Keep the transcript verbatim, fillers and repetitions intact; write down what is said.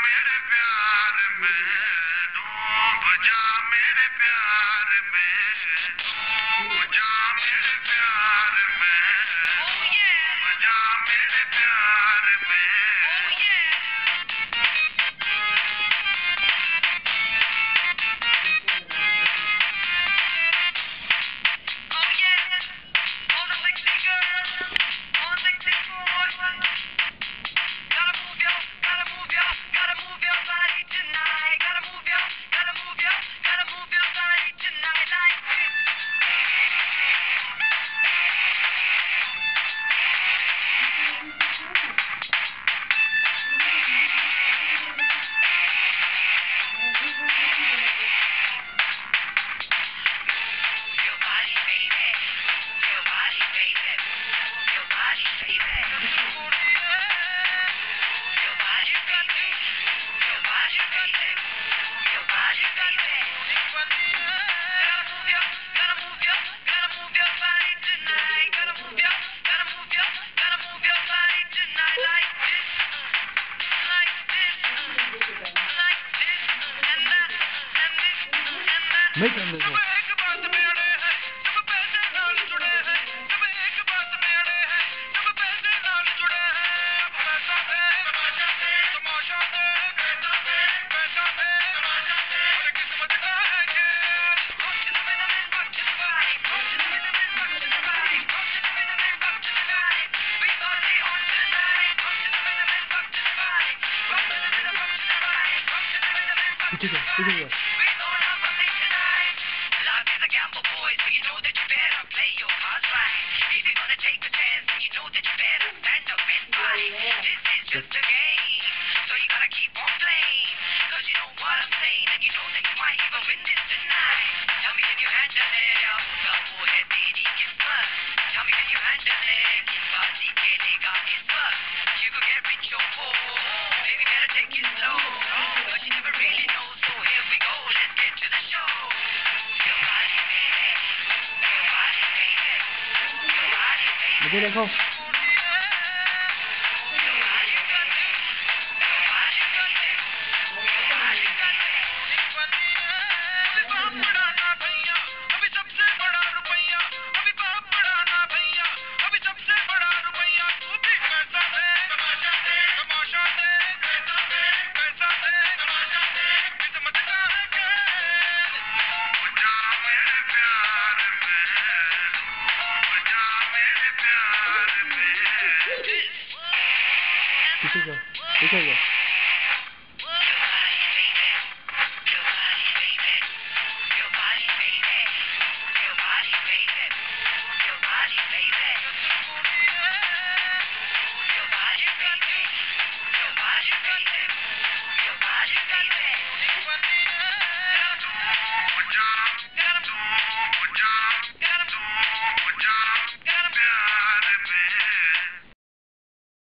मेरे प्यार में, डूब जा मेरे प्यार में, डूब जा मेरे प्यार में, डूब जा मेरे प्यार में। Make them this one. Picture go, picture go. Just a game, so you gotta keep on playing, cause you know what I'm saying, and you know that you might even win this tonight. Tell me, can you handle it? या होगा वो है तेरी किस्मत. Tell me, can you handle it? किस बाजी खेलेगा इस वक्त? You could get rich or poor, baby better take it slow, cause you never really know. So here we go, let's get to the show. Your body, baby, your body, baby, your body, baby. मुझे देखो. पीछे जाओ, पीछे जाओ.